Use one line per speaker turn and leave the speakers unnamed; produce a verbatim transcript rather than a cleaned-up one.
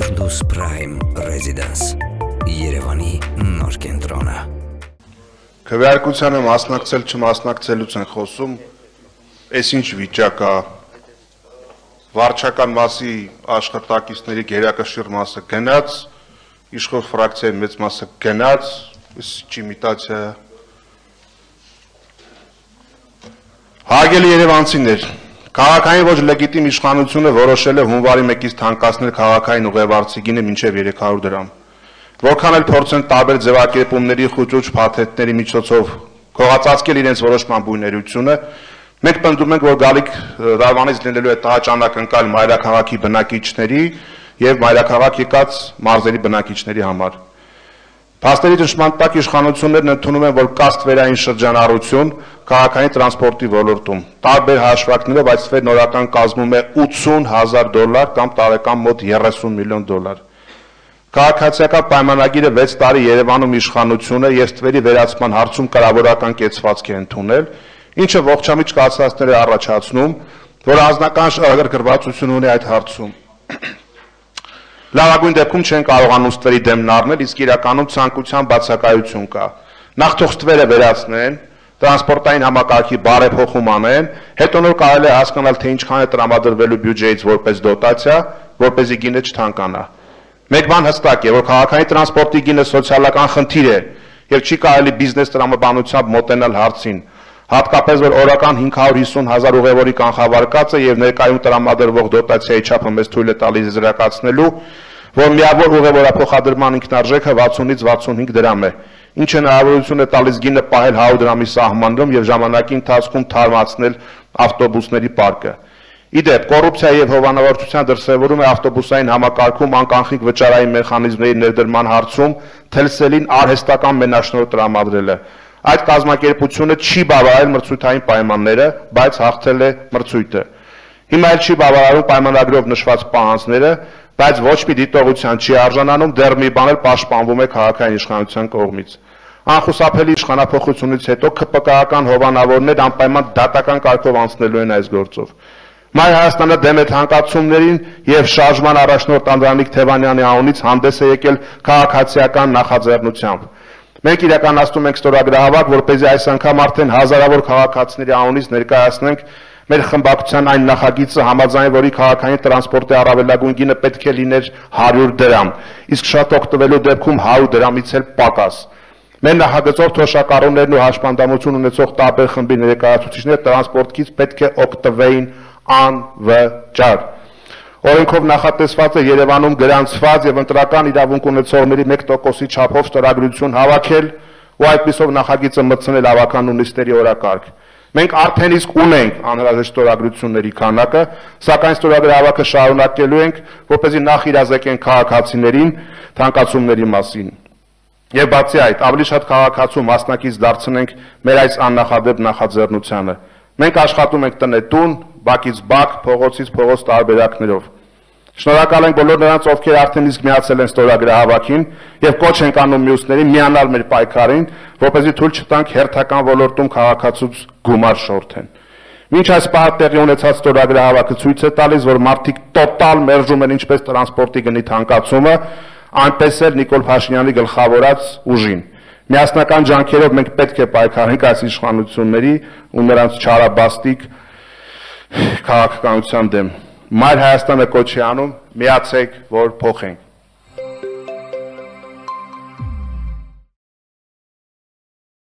Firdaus Prime Residence Երևանի նոր կենտրոնը
Քվեարկությանը մասնակցել չմասնակցելուց են խոսում, այս ինչ վիճակ է, վարչական մասի աշխատակիցների գերակշիռ մասը գնաց, իշխող ֆրակցիայի մեծ մասը գնաց, այս իմիտացիա է։ Հարգելի երևանցիներ, քաղաքային ոչ լեգիտիմ իշխանությունը որոշել է հունվարի մեկից թանկացնել քաղաքային ուղևորցի գինը մինչև երեք հարյուր դրամ։ Որքան էլ փորձեն տարբեր ձևակերպումների խուճուճ փաթեթների միջոցով քողածածկել իրենց որոշման բույներությունը, մենք պնդում ենք, որ գալիք Ռավանից լինելու է տհաճանակնկալ մայրաքաղաքի բնակիչների եւ մայրաքաղաք եկած մարզերի բնակիչների համար։ Փաստերի ճշմարտ տակ իշխանություններն ընդունում են, որ կա ստվերային շրջանառություն քաղաքային տրանսպորտի ոլորտում։ Տարբեր հաշվարկներով այդ ստվերն օրական կազմում է ութսուն հազար դոլար կամ տարեկան մոտ երեսուն միլիոն դոլար։ Քաղաքացիական պայմանագիրը վեց տարի Երևանում իշխանությունը եւ ստվերի վերացման հարցում կրավորական կեցվածք է ընդունել, ինչը ողջամիտ կացվածքներ է առաջացնում, որ անձնական շահագրգռվածություն ունի այդ հարցում։ Լավագույն դեպքում չեն կարողանում ստվերի դեմն առնել, իսկ իրականում ցանկության բացակայություն կա։ Նախ թող ստվերը վերացնեն, տրանսպորտային համակարգի բարեփոխում անեն, հետո նոր կարելի է հասկանալ, թե ինչքան է տրամադրվելու բյուջեից որպես դոտացիա, որպեսզի գինը չթանկանա։ Մեկ բան հստակ է, որ քաղաքային տրանսպորտի գինը սոցիալական խնդիր է եւ չի կարելի բիզնես տրամաբանությամբ մոտենալ հարցին։ Հատկապես որ օրական հինգ հարյուր հիսուն հազար ուղևորի կանխավարկած է եւ ներկայում տրամադրվող դոտացիայի չափը մեզ թույլ է տալիս զրակացնելու, որ միավոր ուղևորափոխադրման ինքնարժեքը վաթսունից վաթսունհինգ դրամ է, ինչը հնարավորություն է տալիս գինը պահել հարյուր դրամի սահմանում եւ ժամանակի ընթացքում թարմացնել ավտոբուսների պարկը։ Իդեպ, կոռուպցիա եւ հովանավորչության դրսեւորում է ավտոբուսային համակարգում անկանխիկ վճարային մեխանիզմների ներդրման հարցում թելսելին արհեստական մենաշնորհ տրամադրելը։ Այդ կազմակերպությունը չի բավարարել մրցույթային պայմանները, բայց հաղթել է մրցույթը։ Հիմա էլ չի բավարարում պայմանագրով նշված պահանջները, բայց ոչ մի դիտողության չի արժանանում, դեռ մի բան էլ պաշտպանվում է քաղաքային իշխանության կողմից։ Անխուսափելի իշխանափոխությունից հետո ԿՊԿ-ական հովանավորներ անպայման դատական կարգով անցնելու են այս գործով։ Մայր Հայաստանը դեմ է թանկացումներին եւ շարժման առաջնորդ Անդրանիկ Թևանյանի անունից հանդես է եկել քաղաքացիական նախաձեռնությամբ։ Մենք իրականացնում ենք ստորագրահավաք, որպեսզի այս անգամ արդեն հազարավոր քաղաքացիների անունից ներկայացնենք մեր խմբակցության այն նախագիծը, համաձայն որի քաղաքային տրանսպորտի առավելագույն գինը պետք է լիներ հարյուր դրամ, իսկ շատ օգտվելու դեպքում հարյուր դրամից էլ պակաս։ Մեր նախագծով թոշակառուներն ու հաշմանդամություն ունեցող տարբեր խմբի ներկայացուցիչները տրանսպորտից պետք է օգտվեին անվճար։ Օրենքով նախատեսված է Երևանում գրանցված եւ ընտրական իրավունք ունեցողների մեկ տոկոսի չափով ստորագրություն հավաքել ու այդպիսով նախագիծը մտցնել ավականու նիստերի օրակարգ։ Մենք արդեն իսկ ունենք անհրաժեշտ ստորագրությունների քանակը, սակայն ստորագրահավաքը շարունակելու ենք, որպեսզի նախ իրազեկենք քաղաքացիներին թանկացումների մասին։ Եվ բացի այդ, ավելի շատ քաղաքացու մասնակից դարձնենք մեր այս աննախադեպ նախաձեռնությանը։ Մենք աշխատում ենք տնետուն, բակից բակ, փողոցից փողոց տարբերակներով։ Շնորհակալ ենք բոլոր նրանց, ովքեր արդեն իսկ միացել են ստորագրահավաքին եւ կոչ ենք անում մյուսներին միանալ մեր պայքարին, որպեսզի թույլ չտանք հերթական ոլորտում քաղաքացուց գումար շորթեն։ Մինչ այս պահը տեղի ունեցած ստորագրահավաքը ցույց է տալիս, որ մարդիկ տոտալ մերժում են ինչպես տրանսպորտի գնի թանկացումը, այնպես էլ Նիկոլ Փաշինյանի գլխավորած ուժին։ Միասնական ջանքերով մենք պետք է պայքարենք այս իշխանությունների ու նրանց չարաբաստիկ քաղաքականության դեմ։ Մայր Հայաստանը կոչ է անում, միացեք, որ փոխենք։